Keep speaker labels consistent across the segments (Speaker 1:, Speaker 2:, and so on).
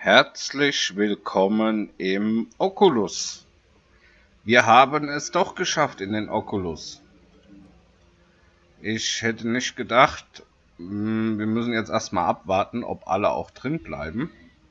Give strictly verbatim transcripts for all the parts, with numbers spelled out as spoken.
Speaker 1: Herzlich willkommen im Oculus. Wir haben es doch geschafft in den Oculus. Ich hätte nicht gedacht, wir müssen jetzt erstmal abwarten, ob alle auch drin bleiben.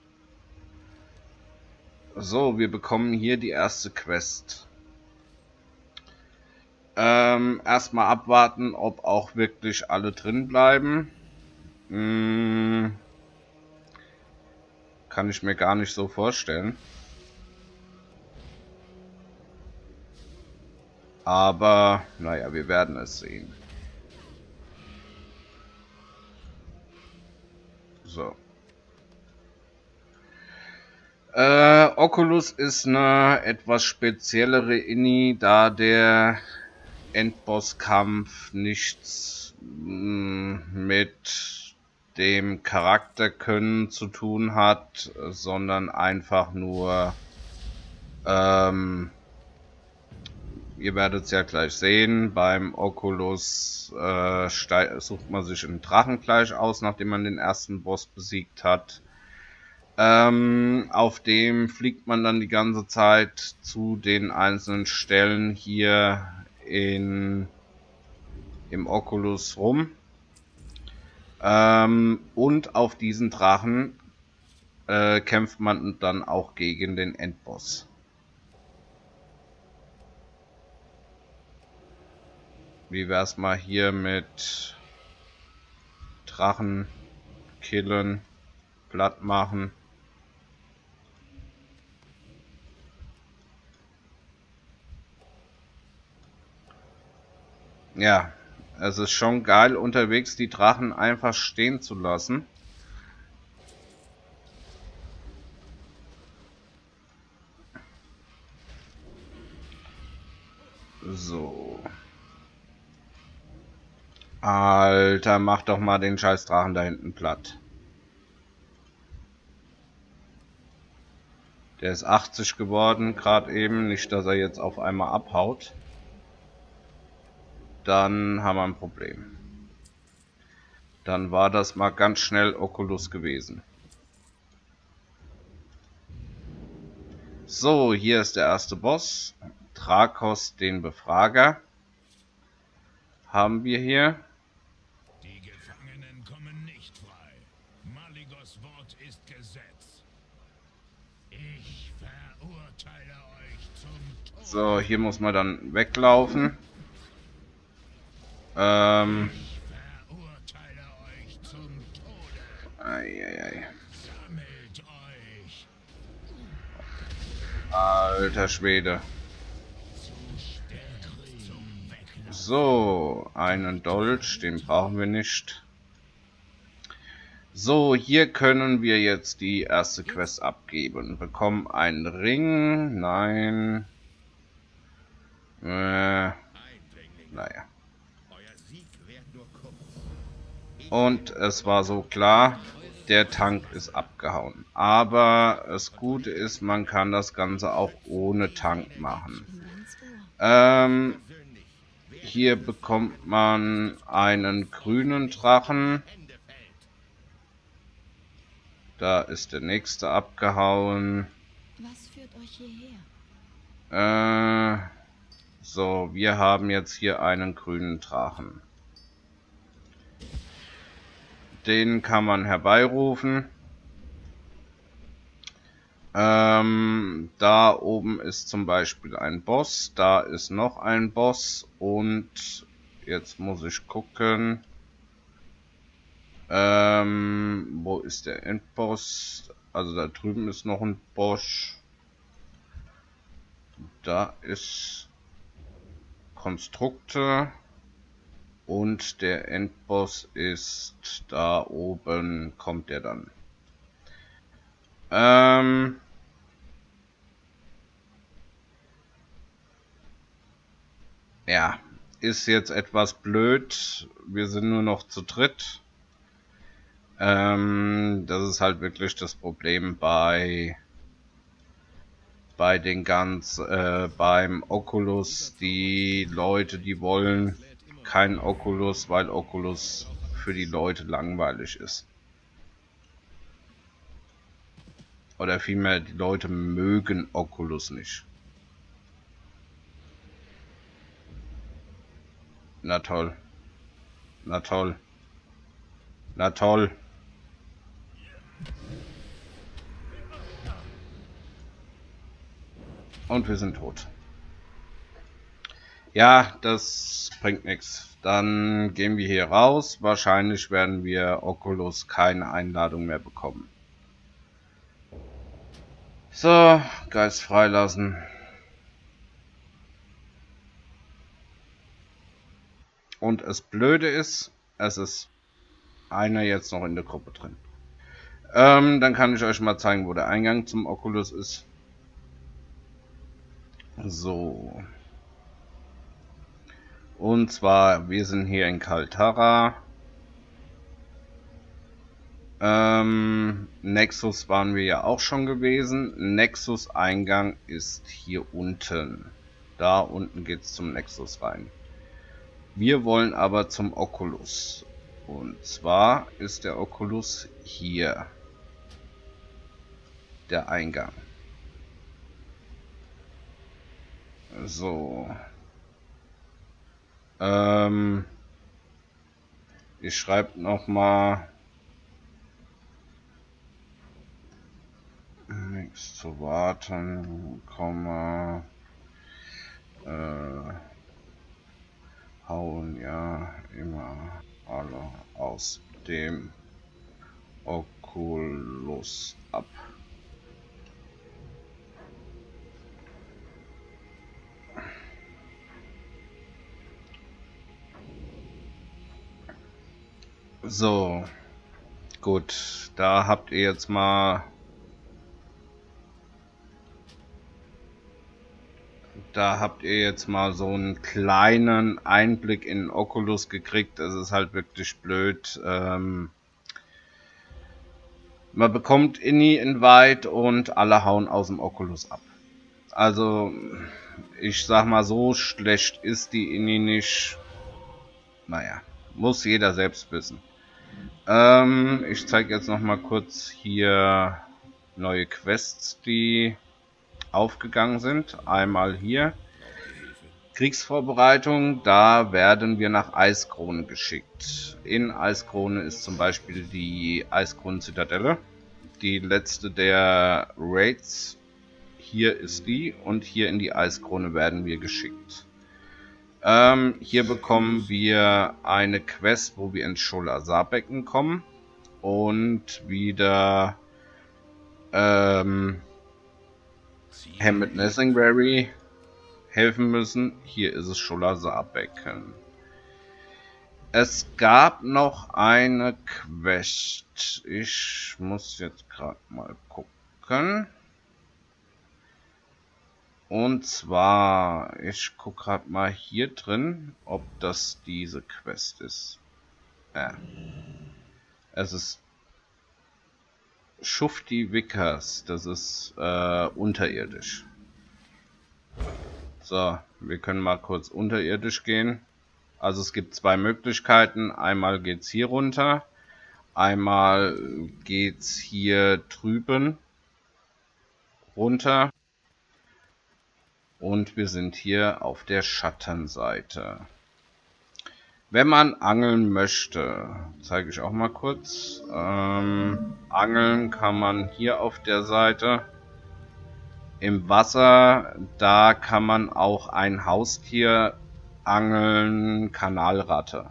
Speaker 1: So, wir bekommen hier die erste Quest. Ähm, erstmal abwarten, ob auch wirklich alle drin bleiben. Hm, kann ich mir gar nicht so vorstellen. Aber, naja, wir werden es sehen. So. Äh, Oculus ist eine etwas speziellere Ini, da der Endbosskampf nichts mh, mit dem Charakterkönnen zu tun hat, sondern einfach nur, ähm, ihr werdet es ja gleich sehen, beim Oculus äh, sucht man sich einen Drachen gleich aus, nachdem man den ersten Boss besiegt hat. Ähm, auf dem fliegt man dann die ganze Zeit zu den einzelnen Stellen hier in, im Oculus rum. Ähm, und auf diesen Drachen äh, kämpft man dann auch gegen den Endboss. Wie wär's mal hier mit Drachen killen, platt machen? Ja, es ist schon geil, unterwegs die Drachen einfach stehen zu lassen. So. Alter, mach doch mal den scheiß Drachen da hinten platt. Der ist achtzig geworden, gerade eben. Nicht, dass er jetzt auf einmal abhaut. Dann haben wir ein Problem. Dann war das mal ganz schnell Oculus gewesen. So, hier ist der erste Boss. Drakos, den Befrager. Haben wir hier.
Speaker 2: Die Gefangenen kommen nicht frei. Maligos Wort ist Gesetz. Ich verurteile euch zum Tod.
Speaker 1: So, hier muss man dann weglaufen. Ähm.
Speaker 2: Ich verurteile euch zum Tode.
Speaker 1: Eieiei.
Speaker 2: Sammelt euch.
Speaker 1: Alter Schwede. So, einen Dolch, den brauchen wir nicht. So, hier können wir jetzt die erste Quest abgeben. Bekommen einen Ring. Nein. Äh, naja. Und es war so klar, der Tank ist abgehauen. Aber das Gute ist, man kann das Ganze auch ohne Tank machen. Ähm, hier bekommt man einen grünen Drachen. Da ist der nächste abgehauen.
Speaker 3: Was führt euch hierher?
Speaker 1: Äh, so, wir haben jetzt hier einen grünen Drachen. Den kann man herbeirufen. Ähm, da oben ist zum Beispiel ein Boss. Da ist noch ein Boss. Und jetzt muss ich gucken. Ähm, wo ist der Endboss? Also da drüben ist noch ein Boss. Da ist Konstrukte. Und der Endboss ist da oben, kommt der dann. Ähm ja, ist jetzt etwas blöd. Wir sind nur noch zu dritt. Ähm, das ist halt wirklich das Problem bei bei den ganz äh, beim Oculus. Die Leute, die wollen kein Oculus, weil Oculus für die Leute langweilig ist. Oder vielmehr, die Leute mögen Oculus nicht. Na toll. Na toll. Na toll. Und wir sind tot. Ja, das bringt nichts. Dann gehen wir hier raus. Wahrscheinlich werden wir Oculus keine Einladung mehr bekommen. So, Geist freilassen. Und das Blöde ist, es ist einer jetzt noch in der Gruppe drin. Ähm, dann kann ich euch mal zeigen, wo der Eingang zum Oculus ist. So. Und zwar, wir sind hier in Kaltara. Ähm, Nexus waren wir ja auch schon gewesen. Nexus-Eingang ist hier unten. Da unten geht es zum Nexus rein. Wir wollen aber zum Oculus. Und zwar ist der Oculus hier. Der Eingang. So. Ähm, ich schreibe nochmal. Nichts zu warten, Komma. Äh, hauen ja immer alle aus dem Oculus ab. So, gut, da habt ihr jetzt mal da habt ihr jetzt mal so einen kleinen Einblick in Oculus gekriegt. Es ist halt wirklich blöd. Ähm, man bekommt Ini-Invite und alle hauen aus dem Oculus ab. Also, ich sag mal, so schlecht ist die Ini nicht. Naja, muss jeder selbst wissen. Ähm, ich zeige jetzt noch mal kurz hier neue Quests, die aufgegangen sind. Einmal hier Kriegsvorbereitung, da werden wir nach Eiskrone geschickt. In Eiskrone ist zum Beispiel die Eiskronen-Zitadelle, die letzte der Raids. Hier ist die und hier in die Eiskrone werden wir geschickt. Ähm, hier bekommen wir eine Quest, wo wir ins Sholazar-Becken kommen und wieder ähm, Hammett Nessingberry helfen müssen. Hier ist es Sholazar-Becken. Es gab noch eine Quest. Ich muss jetzt gerade mal gucken. Und zwar, ich gucke gerade mal hier drin, ob das diese Quest ist. Ja. Es ist Schufti Vickers, das ist äh, unterirdisch. So, wir können mal kurz unterirdisch gehen. Also es gibt zwei Möglichkeiten. Einmal geht's hier runter, einmal geht's hier drüben runter. Und wir sind hier auf der Schattenseite. Wenn man angeln möchte, zeige ich auch mal kurz. Ähm, angeln kann man hier auf der Seite. Im Wasser, da kann man auch ein Haustier angeln, Kanalratte.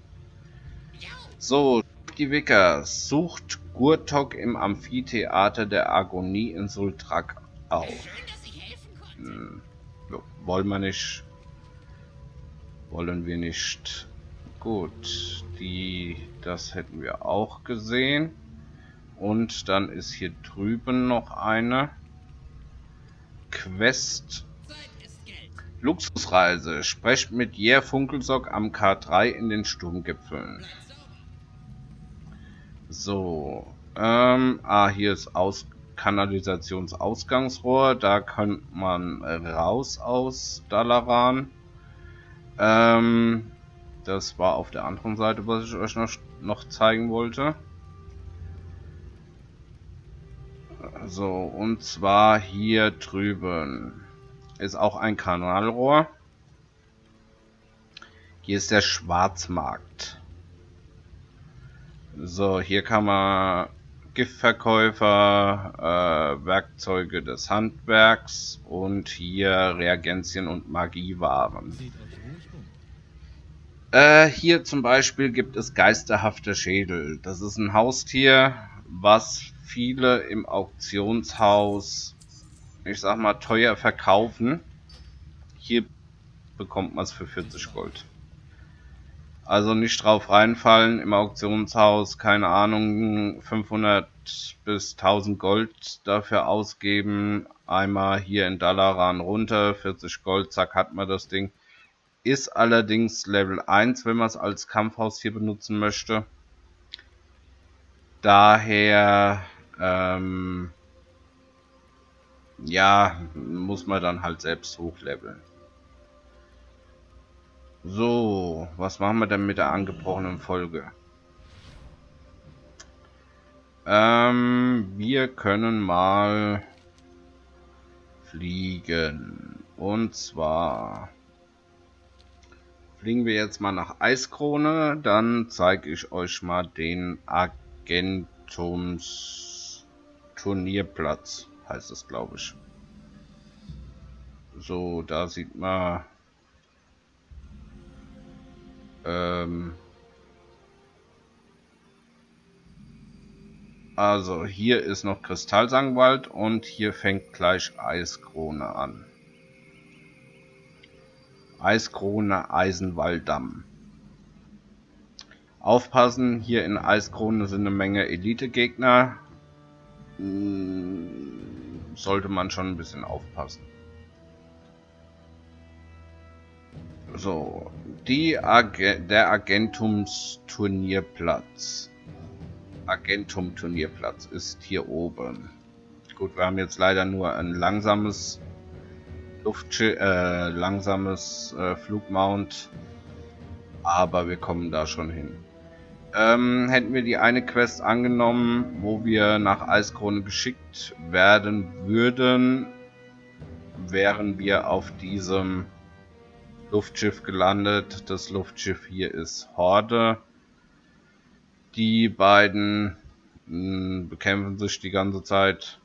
Speaker 1: So, die Wickers sucht Gurtok im Amphitheater der Agonie in Sultrak auf. Hm, wollen wir nicht. Wollen wir nicht. Gut, die, das hätten wir auch gesehen. Und dann ist hier drüben noch eine Quest. Luxusreise. Sprecht mit Jer Funkelsock am K drei in den Sturmgipfeln. So. Ähm, ah, hier ist aus Kanalisationsausgangsrohr. Da könnte man raus aus Dalaran. Ähm, das war auf der anderen Seite, was ich euch noch, noch zeigen wollte. So, und zwar hier drüben ist auch ein Kanalrohr. Hier ist der Schwarzmarkt. So, hier kann man Giftverkäufer, äh, Werkzeuge des Handwerks und hier Reagenzien und Magiewaren. Äh, hier zum Beispiel gibt es geisterhafte Schädel. Das ist ein Haustier, was viele im Auktionshaus, ich sag mal, teuer verkaufen. Hier bekommt man es für vierzig Gold. Also nicht drauf reinfallen im Auktionshaus, keine Ahnung, fünfhundert bis tausend Gold dafür ausgeben. Einmal hier in Dalaran runter, vierzig Gold, zack, hat man das Ding. Ist allerdings Level eins, wenn man es als Kampfhaustier benutzen möchte. Daher, ähm, ja, muss man dann halt selbst hochleveln. So, was machen wir denn mit der angebrochenen Folge? Ähm, wir können mal fliegen. Und zwar fliegen wir jetzt mal nach Eiskrone. Dann zeige ich euch mal den Agentums Turnierplatz, heißt es, glaube ich. So, da sieht man ähm, also hier ist noch Kristallsangwald und hier fängt gleich Eiskrone an. Eiskrone Eisenwalddamm. Aufpassen, hier in Eiskrone sind eine Menge Elite-Gegner. Sollte man schon ein bisschen aufpassen. So, die Ag der Agentums Turnierplatz. Agentum Turnierplatz ist hier oben. Gut, wir haben jetzt leider nur ein langsames Luftschiff, äh, langsames äh, Flugmount, aber wir kommen da schon hin. Ähm, hätten wir die eine Quest angenommen, wo wir nach Eiskrone geschickt werden würden, wären wir auf diesem Luftschiff gelandet. Das Luftschiff hier ist Horde. Die beiden mh, bekämpfen sich die ganze Zeit.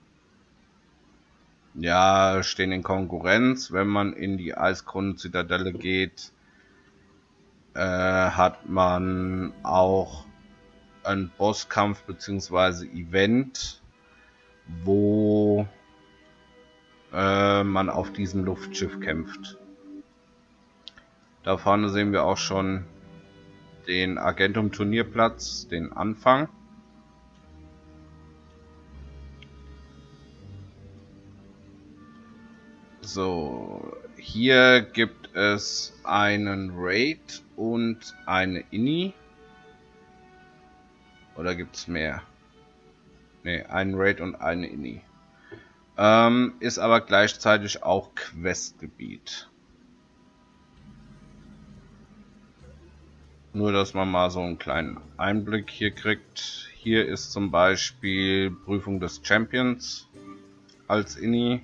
Speaker 1: Ja, stehen in Konkurrenz. Wenn man in die Eiskrone-Zitadelle geht, äh, hat man auch einen Bosskampf bzw. Event, wo äh, man auf diesem Luftschiff kämpft. Da vorne sehen wir auch schon den Agentum Turnierplatz, den Anfang. So, hier gibt es einen Raid und eine Inni. Oder gibt es mehr? Ne, einen Raid und eine Inni. Ähm, ist aber gleichzeitig auch Questgebiet. Nur, dass man mal so einen kleinen Einblick hier kriegt. Hier ist zum Beispiel Prüfung des Champions als Inni.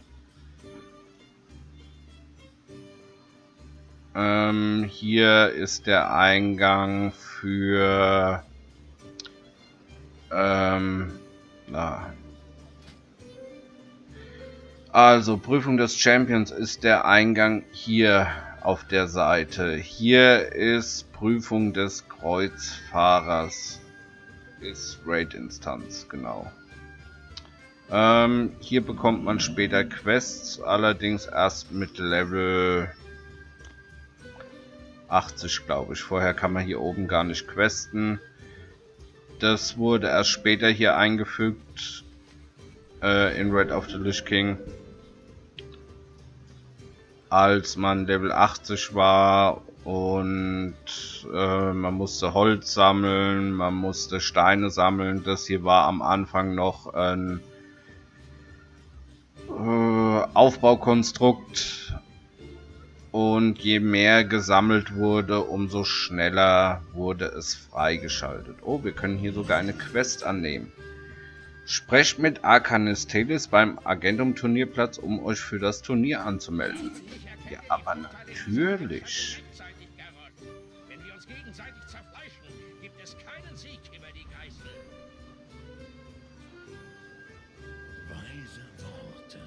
Speaker 1: Ähm, hier ist der Eingang für ähm, na. Also Prüfung des Champions ist der Eingang hier auf der Seite. Hier ist Prüfung des Kreuzfahrers. Ist Raid-Instanz, genau. Ähm, hier bekommt man später Quests, allerdings erst mit Level achtzig, glaube ich. Vorher kann man hier oben gar nicht questen. Das wurde erst später hier eingefügt äh, in Raid of the Lich King, als man Level achtzig war und äh, man musste Holz sammeln, man musste Steine sammeln. Das hier war am Anfang noch ein äh, Aufbaukonstrukt. Und je mehr gesammelt wurde, umso schneller wurde es freigeschaltet. Oh, wir können hier sogar eine Quest annehmen. Sprecht mit Arcanis Telis beim Argentum-Turnierplatz, um euch für das Turnier anzumelden. Ja, aber natürlich.
Speaker 2: Wenn wir uns gegenseitig zerfleischen, gibt es keinen Sieg über die Geißel. Weise Worte.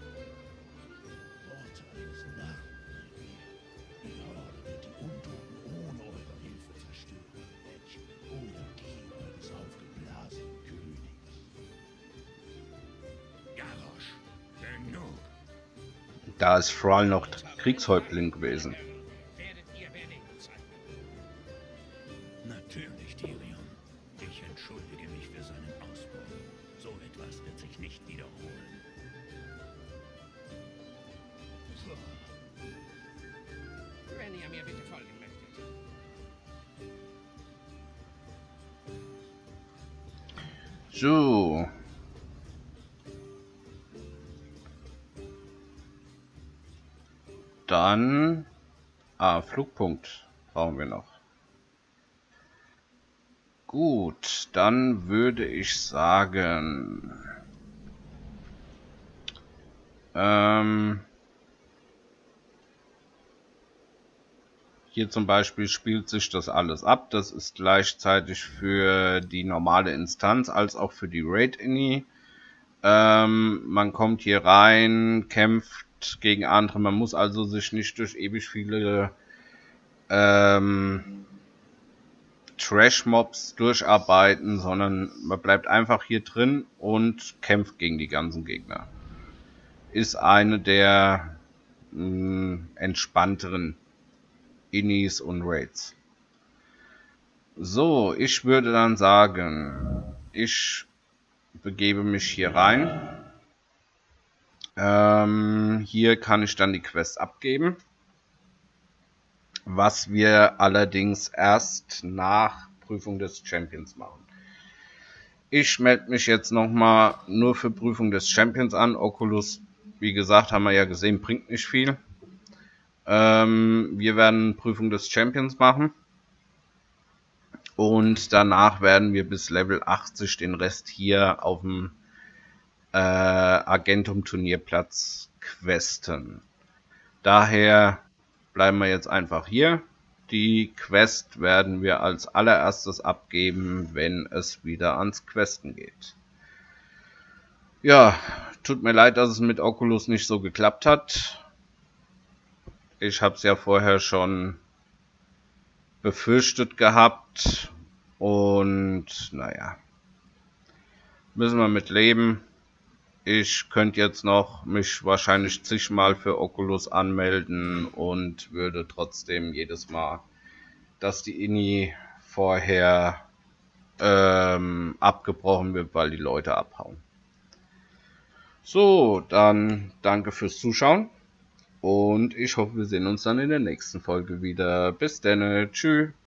Speaker 2: Worte eines Narren. Die Horde wird die Untoten ohne eure Hilfe zerstören, Mädchen, ohne die eures aufgeblasenen Königs. Garrosh, genug.
Speaker 1: Da ist Thrall noch Kriegshäuptling gewesen.
Speaker 2: Werdet ihr Wedding zeigen? Natürlich, Tyrion. Ich entschuldige mich für seinen Ausbruch. So etwas wird sich nicht wiederholen. So. Wenn ihr mir bitte folgen möchtet.
Speaker 1: So. Dann... Ah, Flugpunkt brauchen wir noch. Gut, dann würde ich sagen... Ähm... Hier zum Beispiel spielt sich das alles ab. Das ist gleichzeitig für die normale Instanz als auch für die Raid-Ini. Ähm, man kommt hier rein, kämpft gegen andere. Man muss also sich nicht durch ewig viele ähm, Trash-Mobs durcharbeiten, sondern man bleibt einfach hier drin und kämpft gegen die ganzen Gegner. Ist eine der mh, entspannteren Inis und Raids. So, ich würde dann sagen, ich begebe mich hier rein. Ähm, hier kann ich dann die Quest abgeben. Was wir allerdings erst nach Prüfung des Champions machen. Ich melde mich jetzt nochmal nur für Prüfung des Champions an. Oculus, wie gesagt, haben wir ja gesehen, bringt nicht viel. Ähm, wir werden Prüfung des Champions machen. Und danach werden wir bis Level achtzig den Rest hier auf dem äh, Argentum-Turnierplatz questen. Daher bleiben wir jetzt einfach hier. Die Quest werden wir als allererstes abgeben, wenn es wieder ans Questen geht. Ja, tut mir leid, dass es mit Oculus nicht so geklappt hat. Ich habe es ja vorher schon befürchtet gehabt. Und naja, müssen wir mit leben. Ich könnte jetzt noch mich wahrscheinlich zigmal für Oculus anmelden und würde trotzdem jedes Mal, dass die Ini vorher ähm, abgebrochen wird, weil die Leute abhauen. So, dann danke fürs Zuschauen und ich hoffe, wir sehen uns dann in der nächsten Folge wieder. Bis dann, tschüss.